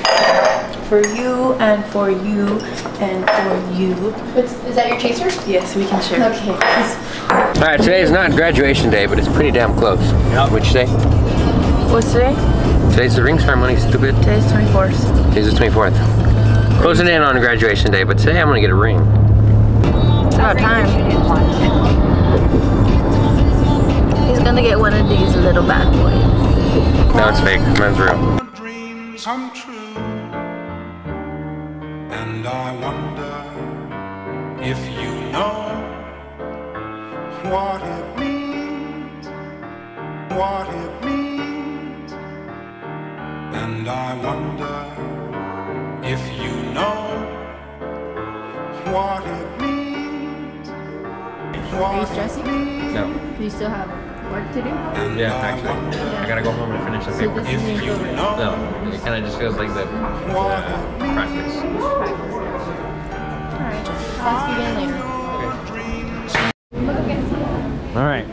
For you and for you and for you. Is that your chaser? Yes, we can share. Okay. Alright, today is not graduation day, but it's pretty damn close. Yep. What'd you say? What's today? Today's the ring ceremony, stupid. Today's 24th. Today's the 24th. Closing in on graduation day, but today I'm gonna get a ring. It's about time. He's gonna get one of these little bad boys. No, it's fake. Mine's real. Dreams come true, and I wonder if you know what it means, what it means, and I wonder if you know what it means. Are you stressing? No. Do you still have work to do? Yeah, actually. I gotta go home and finish the paper. So this is your favorite? No, it kinda just feels like the practice. Alright. I'll ask you again later. Alright.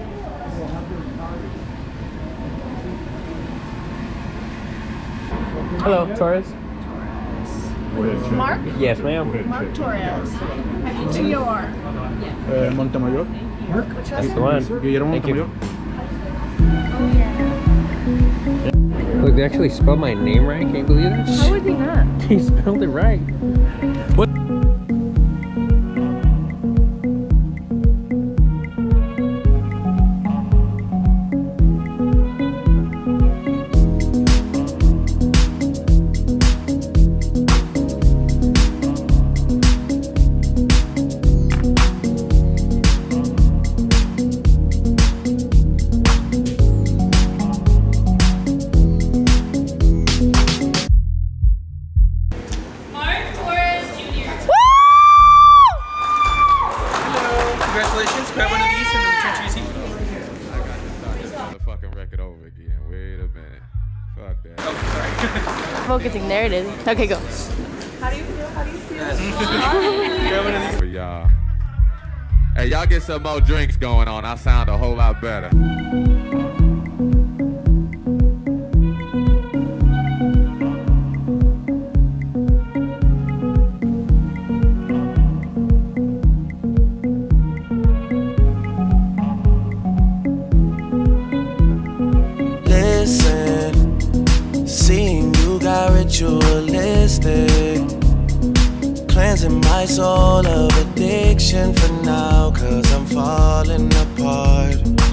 Hello, Torres. Mark? Yes, ma'am. Mark Torres. T-O-R. Montemayor. That's the one. Guillermo Thank you. Montemayor. Look, they actually spelled my name right. Can you believe that? How would he not? He spelled it right. What? Congratulations, grab one of these and return to your seat. I got to start this motherfucking record over again. Wait a minute. Fuck that. Oh, sorry. Focusing, there it is. Okay, go. How do you feel? How do you feel? Grab one of these. For y'all. Hey, y'all get some more drinks going on. I sound a whole lot better. Seeing you got ritualistic, cleansing my soul of addiction for now, 'cause I'm falling apart.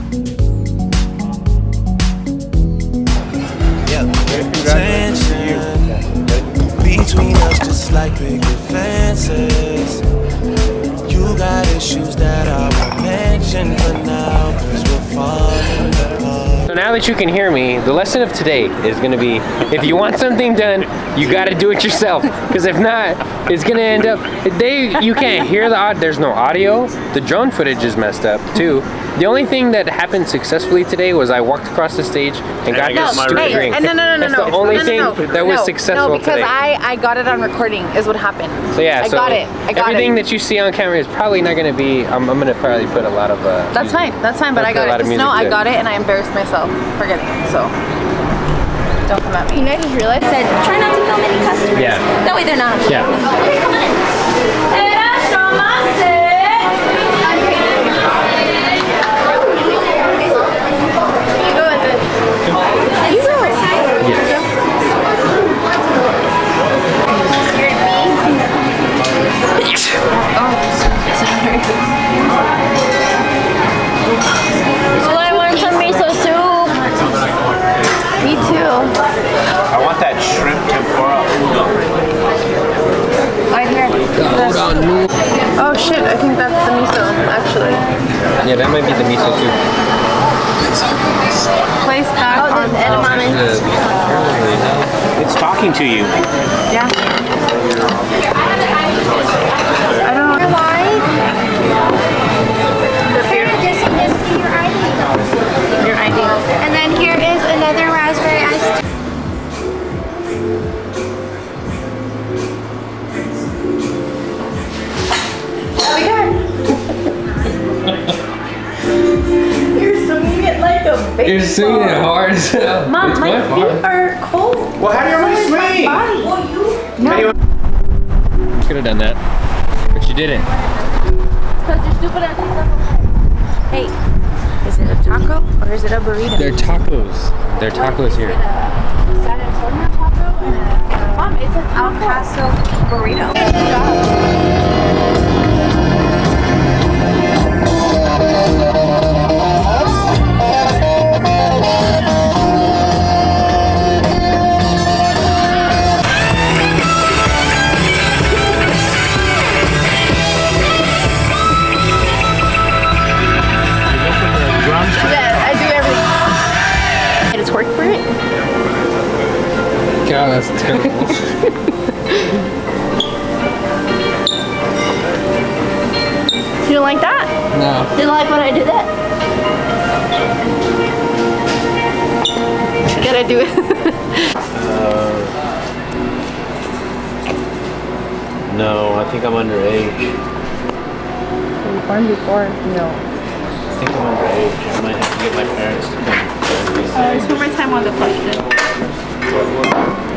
Yeah, tension between us just like picket fences. You got issues that I won't mention for now, 'cause we're falling apart. So now that you can hear me, the lesson of today is gonna be, if you want something done, you gotta do it yourself. Because if not, it's gonna end up, you can't hear there's no audio. The drone footage is messed up too. The only thing that happened successfully today was I walked across the stage and got a stupid drink. No. That's the only thing that was successful No, because today. I got it on recording is what happened. So yeah, I got it. Everything that you see on camera is probably not gonna be, I'm gonna probably put a lot of That's fine, but I got it. Just know I got it and I embarrassed myself for getting it, so don't come at me. You know, I just realized I said, try not to film any customers. Yeah. That way they're not. Yeah. Okay, come on in. Well, I want some miso soup. Me too. I want that shrimp tempura udon. Right here. Oh shit, I think that's the miso, actually. Yeah, that might be the miso soup. Place back on edamame. It's talking to you. Yeah. I don't know why. Your ID. And then here is another raspberry iced. You're swinging it like a baseball. You're swinging it hard as hell. Mom, my feet are cold. Well, how do you really swing? Well, No. Could have done that, but you didn't. Because you're stupid at this. Hey, is it a taco or is it a burrito? They're tacos. They're tacos here. San Antonio taco and Mom, it's a El Paso burrito. Yeah, I do everything. I just work for it. God, that's terrible. You don't like that? No. You don't like when I do that? Gotta do it. No, I think I'm underage. You were born before? No. I think I'm underage. I might have to get my parents to come. Spend my time on the question.